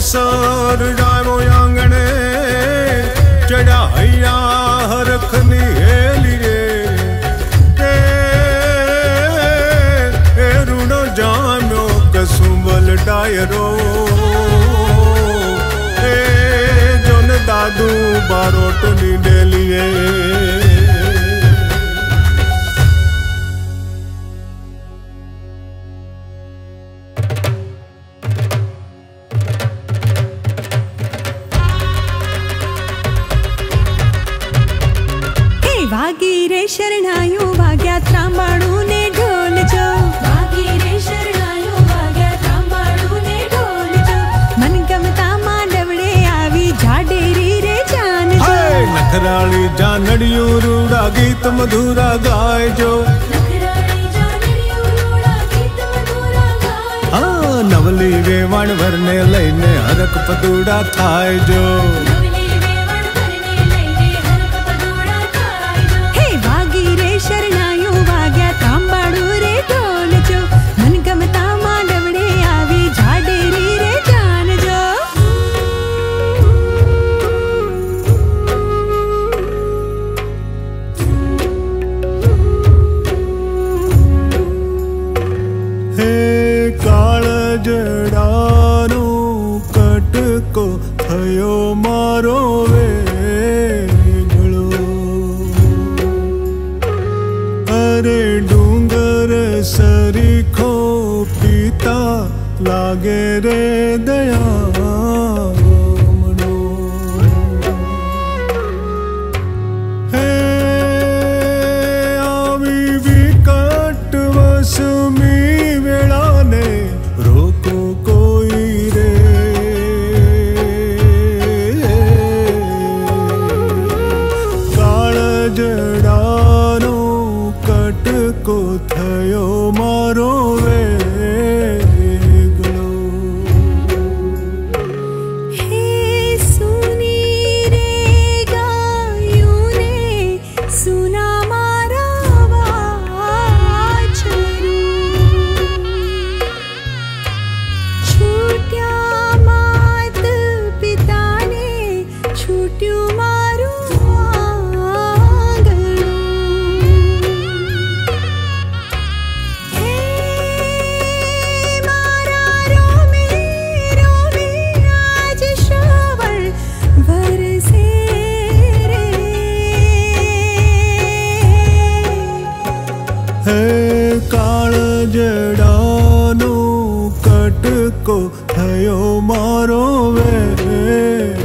sir जावो आंगणे चढ़ा हैया हरखनी हेली रे ए रूणो जाम्यो कसुंबल डायरो ए जोन दादू बारोटनी डेलिए वागी रे शरणायो वाग्या त्रांबाड़ू ने ढोल जो वागी रे शरणायो वाग्या त्रांबाड़ू ने ढोल जो मन गमता मांडवड़े आवी झाडेरी रे जान जो नखराली जानड़ियों रूड़ा गीत मधुरा गाय जो नखराली जानड़ियों रूड़ा गीत मधुरा गाय हाँ नवली वेवण भरने लईने हरक पदूड़ा थाय जो शरणायो वाग्या त्रांबाड़ू रे ढोल जो मन गमता मांडवड़े आवी झाडेरी रे जान जो हे काळजडानो कटको थयो मारो वे अरे डूंगर सरीखो पीता लागे रे दयामणो हे आवी विकट वसमी वेला ने रोको कोई रे काळजडानो को थयो मारो वेगळो हे सुनी रे गायूं ने सुना मारा वाछरू छूट्या मात पिता ने छूट्यू मारू हे काळजडानो कटको थयो मारो वे